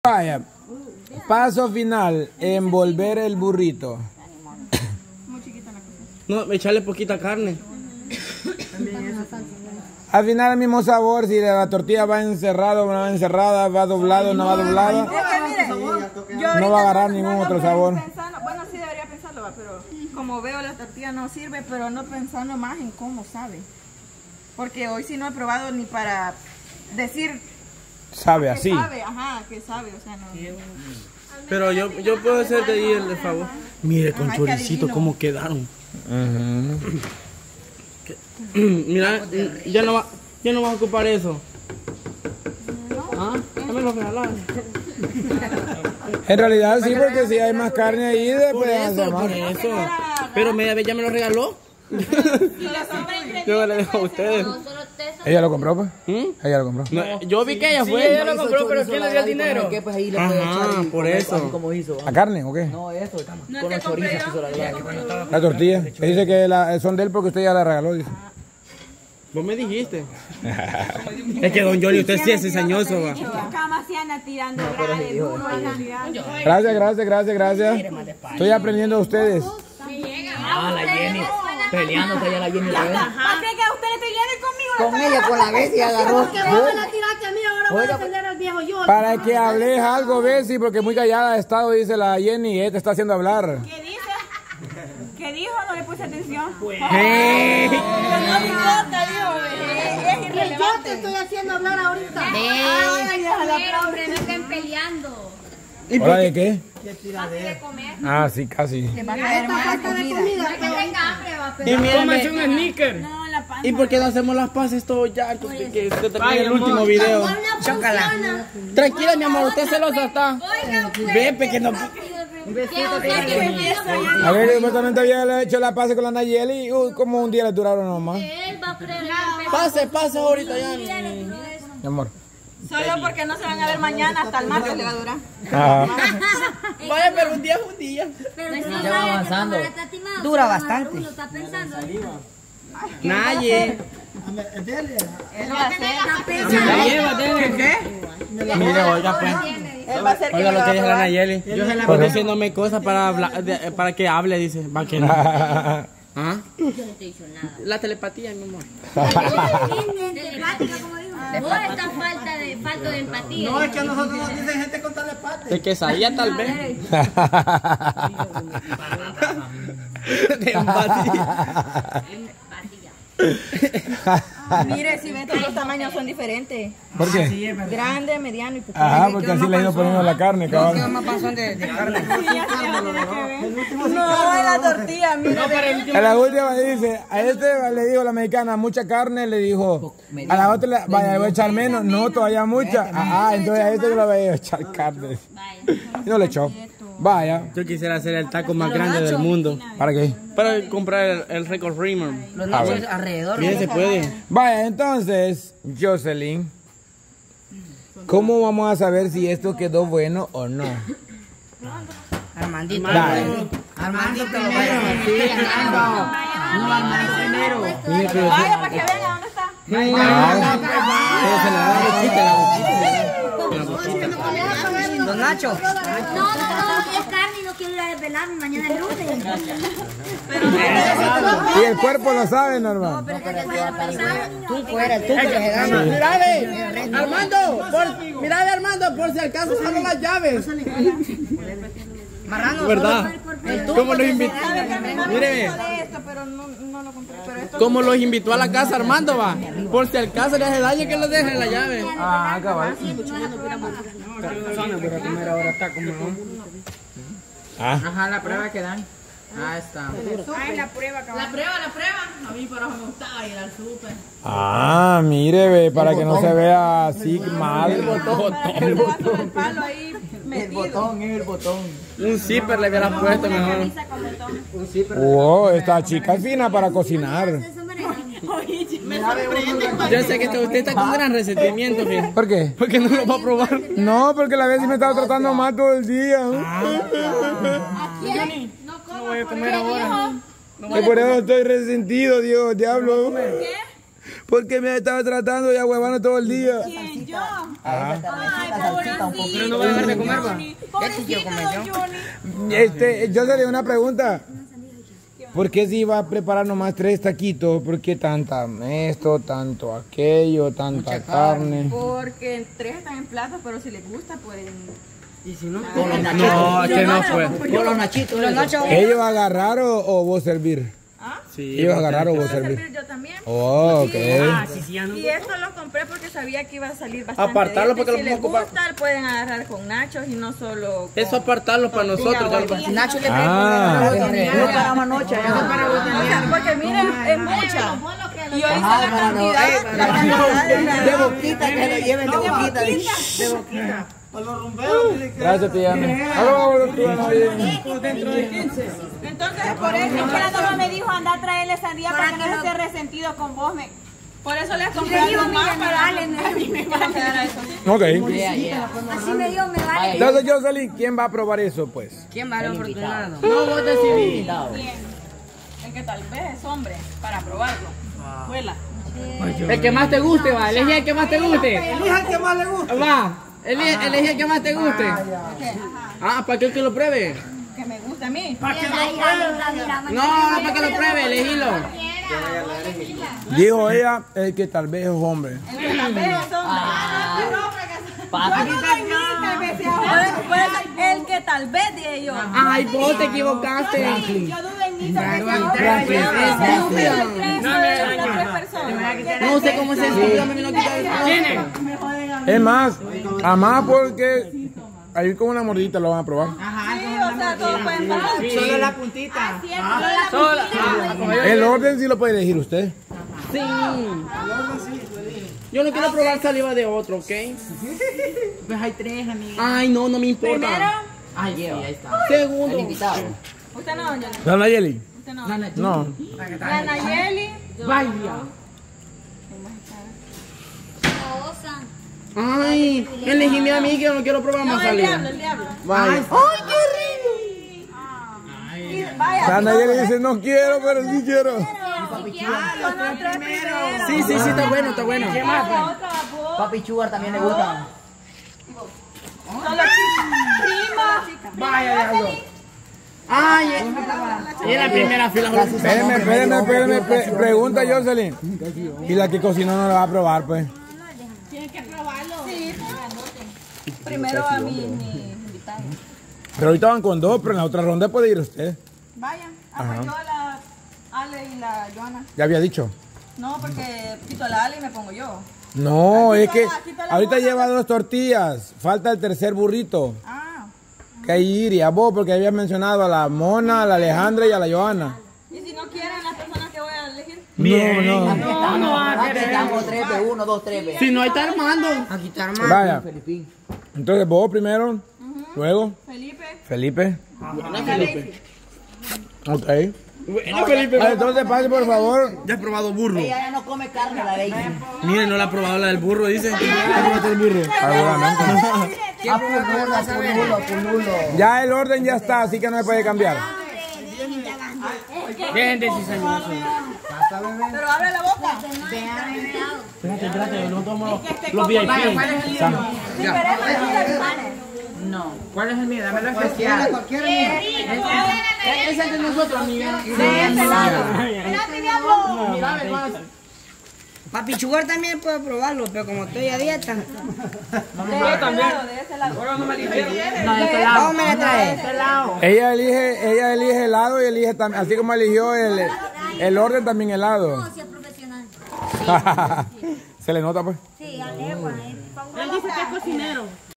Vaya, paso final, envolver el burrito. No, echarle poquita carne. Al final el mismo sabor, si la tortilla va encerrada o no va encerrada, va doblado o no va doblado, no va a agarrar ningún otro sabor. Bueno, sí debería pensarlo, pero como veo la tortilla no sirve, pero no pensando más en cómo sabe. Porque hoy sí no he probado ni para decir... Sabe así. Sabe, ajá, que sabe, o sea, no... Pero yo puedo hacerte ahí el favor. Mire con choricito cómo quedaron. Mira, ya no vas a ocupar eso. ¿Ah? Ya me lo regalaron. En realidad sí, porque si hay más carne ahí, después hace más. Por eso. Pero media vez ya me lo regaló. Yo le dejo a ustedes. ¿Ella lo compró, pues? Ella lo compró. No, yo vi que ella fue, ella lo compró, pero ¿quién le dio el dinero? Ajá, por eso. ¿La carne o qué? No, eso, con los chorizos puso la grasa. La tortilla. Que dice que son de él porque usted ya la regaló, dice. Vos me dijiste. Es que don Yoli, usted sí es cizañoso, va. Gracias. Estoy aprendiendo a ustedes. Ah, la Jenny. Peleándote ya la Jenny la vez. ¿Para qué que usted le peleando conmigo? Con ella, con la vez y agarró. Que vos me la tiraste a mí, ahora voy a defender al viejo yo. Para que hables algo, Bessie, porque muy callada ha estado, dice la Jenny, te está haciendo hablar. ¿Qué dice? ¿Qué dijo? No le puse atención. No me importa, dijo. Es irrelevante. Yo te estoy haciendo hablar ahorita. Hombre, no estén peleando. ¿Hora de qué? De comer. Ah, sí, casi. Esta falta de comida. Y cómase un sneaker. ¿Y por qué no hacemos las paces todos ya? Que termine el último video. Chócala. Tranquila, mi amor, usted celosa está. Ve, pequeño. A ver, supuestamente había hecho la pase con la Nayeli y como un día le duraron nomás. Pase ahorita ya. Mi amor. Solo porque no se van a ver mañana, hasta el martes le va a durar. Vaya, pero un día es un día. Ya va avanzando. Dura bastante. Naye. Él va a hacer. ¿Qué? Mire, oiga, pues. Él va a hacer que Oiga me lo que va dice a la probar. Nayeli. Yo se la voy diciéndome cosas para que hable, dice. Para que no. ¿Ah? Yo no te he dicho nada. La telepatía, mi amor. Telepática, como digo. Vos estás falta de empatía. No, es que a nosotros nos dicen gente con telepatía. De que sabía tal vez. De empatía. Mire, si ven todos los tamaños son diferentes. ¿Por qué? Grande, mediano y pequeño. Ajá, porque así le he ido poniendo la carne, cabrón. más panzón de carne. No, es la tortilla, mire. A la última dice, a este le dijo la mexicana, mucha carne, le dijo, a la otra vaya, le voy a echar menos, no, todavía mucha. Entonces a este le voy a echar carne. Y no le echó. Vaya. Yo quisiera hacer el taco más grande del mundo. ¿Para qué? Para comprar el Record Rimmer. Los nachos alrededor. Bien, se puede. Vaya, entonces, Jocelyn, ¿cómo vamos a saber si esto quedó bueno o no? Armandito. Dale. Armandito primero. Sí, Armando. No, Armando primero. Vaya, para que vean a dónde está. Pero se le da la boquita. Don Nacho. No, es carne y no quiero ir a desvelarme. Mañana es lunes. Y el cuerpo lo sabe, normal. Tú fuera, tú fuera. Mira, Armando, por si acaso solo las llaves. Marrano. ¿Verdad? ¿Cómo los invitó? Mire, ¿cómo los invitó a la casa Armando, va? Por si al caso le hace daño que los dejen la llave. Ah, cabal. Ajá, la prueba que dan. Ah, está. La prueba. A mí para me gustaba ir al súper. Ah, mire, ve, para que no se vea así mal. El palo ahí metido. El botón. Un zipper le hubiera puesto mejor. Wow, esta chica es fina para cocinar. Yo sé que usted está con gran resentimiento, fíjate. ¿Por qué? Porque no lo va a probar. No, porque la vez sí me estaba tratando mal todo el día. No voy a comer ahora. Y por eso estoy resentido, Dios, diablo. Porque me estaba tratando de ahuevando todo el día. ¿Quién? ¿Yo? Ay, Pero no voy a dejar de comer, va. Pobrecito don Johnny. Yo le una pregunta. ¿Por qué si iba a preparar nomás 3 taquitos? ¿Por qué tanta esto, tanto aquello, tanta carne? Porque 3 están en platos, pero si les gusta pueden... Y si no, Con los nachitos. no, este no fue. Con los nachitos. ¿Ellos agarrar o vos servir? ¿Ah? Sí, ¿Ellos agarrar o Yo vos voy a servir? servir yo también. Oh, ok. Y esto lo compré porque sabía que iba a salir bastante. Apartarlo de esto, porque y lo si podemos les gusta, pueden agarrar con nachos y no solo con... Eso apartarlo para nosotros. Ya lo- Nacho le Ah. no para Manocha. O sea, porque miren, es mucha. Y yo hice la cantidad. De boquita, que lo lleven de boquita. De boquita. Gracias, tía. Entonces, por eso es que la mamá me dijo, anda a traerle sandía para que no esté resentido con vos. Por eso les compré algo más para mí me van a quedar a eso. Ok. Así me dio, me vale. Entonces, Jocelyn, ¿quién va a probar eso, pues? ¿Quién va a la oportunidad? No, vos decidís. ¿Quién? El que tal vez es hombre, para probarlo. Vuela. El que más te guste, va. Elegí el que más te guste. Elija el que más le gusta. Va. Elegí el que más te guste. Ah, para que lo pruebe. Que me gusta a mí. No, para que lo pruebe, elegílo. Dijo ella, el que tal vez es hombre. El que tal vez es hombre. El que tal vez de ellos. Ay, vos te equivocaste. Yo dudé en mí. No sé cómo se estúpido me vino a quitar el ¿Quién Es más, además porque ahí con una mordita lo van a probar. Sí, o sea, todos pueden probar. Solo la puntita. El orden sí lo puede elegir usted. Sí. Yo no quiero probar saliva de otro, ¿ok? Pues hay 3, amiga. Ay, no, no me importa. Primero, Ay, sí, ahí está. Segundo. El invitado. usted no, yo no. ¿La Nayeli? Usted no. No. La Nayeli. Vaya. Ay, elegíme a mí que yo no quiero probar más No, el saliva. diablo, el diablo. Vaya. ¡Ay, qué rico! Vaya. La Nayeli dice, no quiero, pero sí quiero. Sí, sí, sí, está bueno, está bueno. ¿Qué más? Papi Sugar también le gusta. Solo chicas. Prima. Vaya, diablo. Ay, y en la primera fila. Espérame. Pregunta Jocelyn. Y la que cocinó no la va a probar, pues. Tienen que probarlo. Sí. Primero a mi invitado. Pero ahorita van con 2, pero en la otra ronda puede ir usted. Vaya. Pues yo la Ale y la Joana. Ya había dicho. No, porque quito a la Ale y me pongo yo. No, es que quita la ahorita bolsa. lleva 2 tortillas. Falta el tercer burrito. Ah. Que ahí iría vos, porque habías mencionado a la Mona, a la Alejandra y a la Joana. ¿Y si no quieren las personas que voy a elegir? No. Aquí estamos 3, 1, 2, 3. Si no, ahí está Armando. Aquí está Armando. Vaya. Felipín. Entonces vos primero, luego Felipe. Felipe. Felipe. Ok. Bueno, Felipe. Entonces pase por favor. Ya has probado burro. Ella ya no come carne, la Daisy. Miren, no la ha probado la del burro, dice. Pululo. Ya el orden ya está, así que no se puede cambiar. Dejen de cizañoso. Pero abre la boca. Espérate, no tomamos los VIP. No. ¿Cuál es el mío? Dámelo especial. Ese es de nosotros, amiga. Papi Sugar también puede probarlo, pero como estoy a dieta. Yo también. De ese lado. Vamos, me la trae. Ella elige helado y elige también, así como eligió el orden también helado. No, si es profesional. Se le nota pues. Sí, a legua. Él dice que es cocinero.